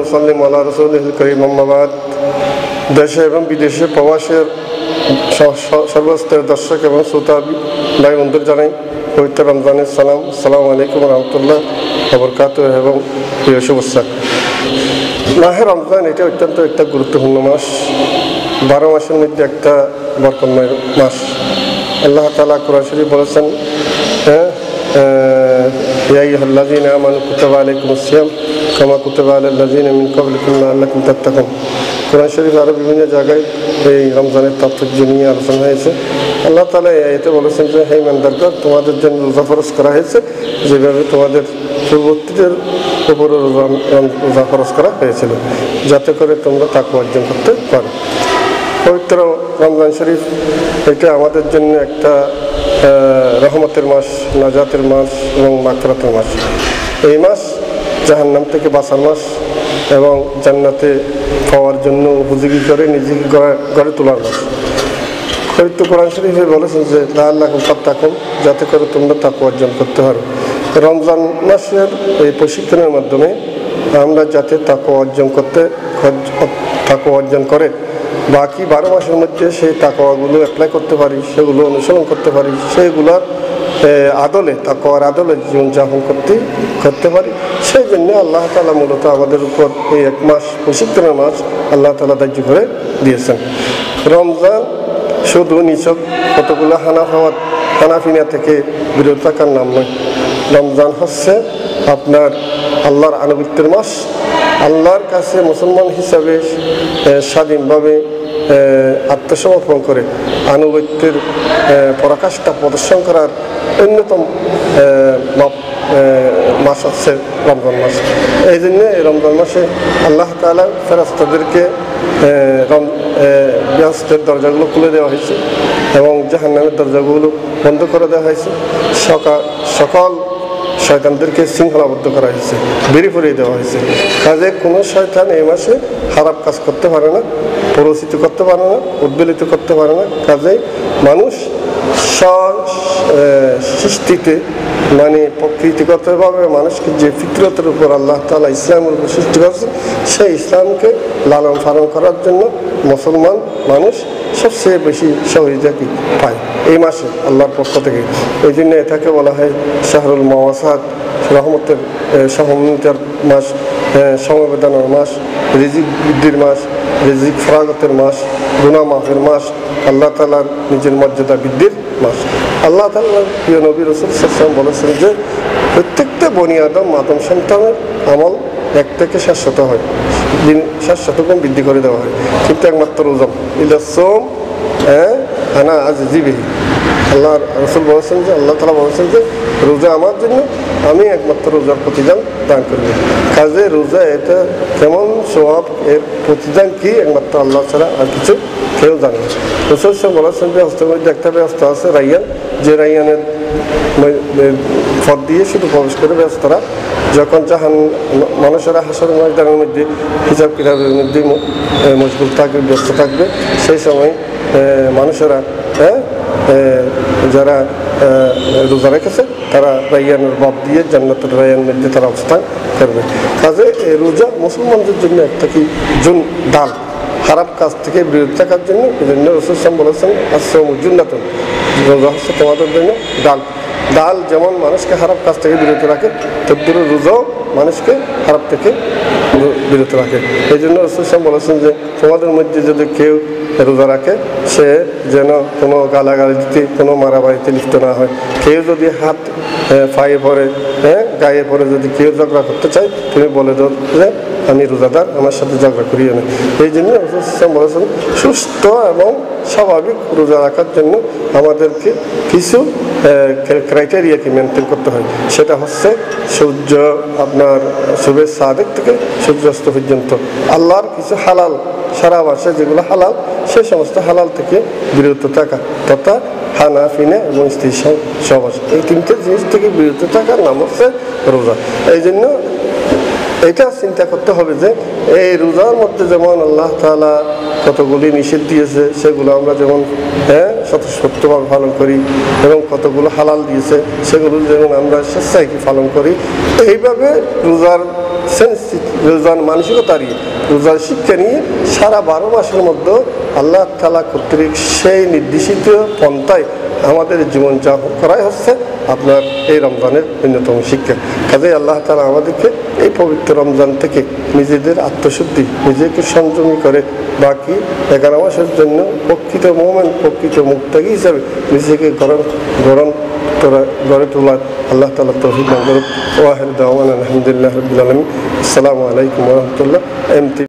নুসাল্লিম আলা রাসূলিল কারীম আম্মা বাদ। দেশে এবং বিদেশে প্রবাসের সর্বস্তরের দর্শক এবং শ্রোতা ভাই বন্ধুদের জানাই পবিত্র রমজানের সালাম। আসসালামু আলাইকুম রাহমাতুল্লাহ ওয়া বারাকাতুহু এবং প্রিয় শুভেচ্ছা। মাহে রমজান এটা অত্যন্ত একটা গুরুত্বপূর্ণ মাস, 12 মাসের মধ্যে একটা বরকতময় মাস। আল্লাহ তাআলা কোরআন শরীফ বলেছেন, ইয়া আইয়ুহাল্লাযীনা আমানু কুতিবা আলাইকুমুস সিয়াম কামা কুতিবা আলাল লাযীনা মিন ক্বাবলিকুম লাআল্লাকুম তাত্তাকুন। কোরআন শরীফ আরও বিভিন্ন জায়গায় এই রমজানের তাৎপর্য নিয়ে আলোচনা হয়েছে। আল্লাহ তাআলা এতে বলেছেন যে, হে ইমানদারগণ, তোমাদের জন্য রোজা ফরজ করা হয়েছে যেভাবে তোমাদের পূর্ববর্তীদের উপরে রোজা ফরজ করা হয়েছিল, যাতে করে তোমরা তাকওয়া অর্জন করতে পারো। পবিত্র রমজান শরীফ এটা আমাদের জন্য একটা রহমতের মাস, নাজাতের মাস এবং মাগফিরাতের মাস। এই মাস জাহান্নাম থেকে বাঁচার মাস এবং জান্নাতে পাওয়ার জন্য উপযোগী করে নিজেকে গড়ে তোলার মাস। পবিত্র কোরআন শরীফে বলেছেন যে, লাআল্লাকুম তাত্তাকুন, যাতে করে তোমরা তাকওয়া অর্জন করতে পারো। রমজান মাসের এই প্রশিক্ষণের মাধ্যমে আমরা যাতে তাকওয়া অর্জন করে বাকি 12 মাসের মধ্যে সেই তাকওয়াগুলো অ্যাপ্লাই করতে পারি, সেগুলো অনুসরণ করতে পারি, সেগুলোর আদলে তাকওয়ার আদলে জীবনযাপন করতে পারি। সেই জন্য আল্লাহ তাআলা মূলত আমাদের উপর এই 1 মাস প্রশিক্ষণের মাস আল্লাহ তাআলা ধার্য করে দিয়েছেন। রমজান শুধু নিছক কতগুলো হানাফিনা থেকে বিরত থাকার নাম নয়। রমজান হচ্ছে আপনার আল্লাহর আনুগত্যের মাস। আল্লাহর কাছে মুসলমান হিসাবে স্বাধীনভাবে আত্মসমর্পণ করে আনুগত্যের পরাকাষ্ঠা প্রদর্শন করার অন্যতম মাস হচ্ছে রমজান মাস। এই জন্য এই রমজান মাসে আল্লাহ তাআলা ফেরেশতাদেরকে বেহেশতের দরজাগুলো খুলে দেওয়া হয়েছে এবং জাহান্নামের দরজাগুলো বন্ধ করে দেওয়া হয়েছে। সকল শয়তানদেরকে শৃঙ্খলাবদ্ধ করা হয়েছে, বেরিয়ে পড়িয়ে দেওয়া হয়েছে। কাজে কোনো শয়তান এই মাসে খারাপ কাজ করতে পারে না, প্ররোচিত করতে পারে না, উদ্বেলিত করতে পারে না। কাজেই মানুষ সৃষ্টিতে মানে প্রকৃতিগতভাবে মানুষকে যে ফিতরতের উপর আল্লাহ তাআলা ইসলামের উপর সৃষ্টি করেছেন, সেই ইসলামকে লালন পালন করার জন্য মুসলমান মানুষ সবচেয়ে বেশি সহযোগিতা পায় এই মাসে আল্লাহর পক্ষ থেকে। এই জন্য এটাকে বলা হয় শাহরুল মাওয়াসাত, রহমতের সহমতির মাস, সমবেদনার মাস, রিজিক বৃদ্ধির মাস, রিজিক ফরাগতের মাস, গুনাহ মাফের মাস, আল্লাহ তাআলার নিজের মর্যাদা বৃদ্ধির মাস। আল্লাহ তাআলার প্রিয় নবী রাসূল সাল্লাল্লাহু আলাইহি ওয়াসাল্লাম বলেছেন যে, প্রত্যেকটা বনি আদম সন্তানের আমল 1 থেকে 700 হয়, 700 গুণ বৃদ্ধি করে দেওয়া হয়, কিন্তু একমাত্র রোজা ইলাসোম আনা আজিজি বিহি। আল্লাহ রাসূল বলেছেন যে, আল্লাহ তাআলা বলেছেন যে, রোজা আমার জন্য, আমি একমাত্র রোজার প্রতিদান দান করব। কাজে রোজা এটা কেমন সওয়াব, এর প্রতিদান কি একমাত্র আল্লাহ ছাড়া আর কিছু কেউ জানে না। রাসূল বলেছেন যে, হস্তের মধ্যে একটা ব্যবস্থা আছে রাইয়ান, যে রাইয়ানের পথ দিয়ে শুধু প্রবেশ করে ব্যস্তরা যখন মানুষেরা হাসর ময়দানের মধ্যে হিসাব কিতাবের মধ্যে মশগুল থাকবে, ব্যস্ত থাকবে, সেই সময় মানুষেরা যারা রোজা রেখেছে তারা রাইয়ানের বাব দিয়ে জান্নাতের রাইয়ানের মধ্যে তারা অবস্থান করবে। কাজে এই রোজা মুসলমানদের জন্য একটা কি ডাল, খারাপ কাজ থেকে বিরত থাকার জন্য। এই জন্য রাসূল বলেছেন, আস-সাওমু জুন্নাতুন, রোজা হচ্ছে তোমাদের জন্য ডাল যেমন মানুষকে খারাপ কাজ থেকে বিরত রাখে, তদ্রুপ রোজাও মানুষকে খারাপ থেকে বিরত রাখে। এই জন্য রাসূল বলেছেন যে, তোমাদের মধ্যে যদি কেউ রোজা রাখে সে যেন কোনো গালাগালিতে, কোনো মারামারিতে লিপ্ত না হয়। কেউ যদি হাত পায়ে পড়ে, গায়ে পড়ে যদি কেউ ঝগড়া করতে চায়, তুমি বলে দাও যে আমি রোজাদার, আমার সাথে ঝগড়া করিও না। এই জন্য রাসূল বলেছেন, সুস্থ এবং স্বাভাবিক রোজা রাখার জন্য আমাদেরকে কিছু ক্রাইটেরিয়াকে মেনটেন করতে হয়। সেটা হচ্ছে সূর্য আপনার শুভে সাদেক থেকে সূর্যাস্ত পর্যন্ত আল্লাহর কিছু হালাল সারা মাসে যেগুলো হালাল, সেই সমস্ত হালাল থেকে বিরত থাকা, তথা খানা পিনা এবং স্ত্রী সহবাস, এই 3টে জিনিস থেকে বিরত থাকার নাম হচ্ছে রোজা। এই জন্য এটা চিন্তা করতে হবে যে এই রোজার মধ্যে যেমন আল্লাহ তাআলা কতগুলি নিষেধ দিয়েছে, সেগুলো আমরা যেমন স্বতঃস্ফূর্তভাবে পালন করি, এবং কতগুলো হালাল দিয়েছে সেগুলো যেমন আমরা স্বেচ্ছায় পালন করি। এইভাবে রোজার রোজার মানসিকতা নিয়ে রোজার শিক্ষা নিয়ে সারা 12 মাসের মধ্যে আল্লাহ তাআলা কর্তৃক সেই নির্দেশিত পন্থায় আমাদের জীবনযাপন করাই হচ্ছে আপনার এই রমজানের অন্যতম শিক্ষা। কাজেই আল্লাহ তাআলা আমাদেরকে এই পবিত্র রমজান থেকে নিজেদের আত্মশুদ্ধি নিজেকে সংযমী করে বাকি 11 মাসের জন্য প্রকৃত মুমিন প্রকৃত মুত্তাকি হিসাবে নিজেকে গড়ে তোলার আল্লাহ তাআলা তৌফিক দান করুন। ওয়া আখিরু দাওয়ানা আলহামদুলিল্লাহি রাব্বিল আলামিন। আসসালামু আলাইকুম ওয়া রাহমাতুল্লাহ।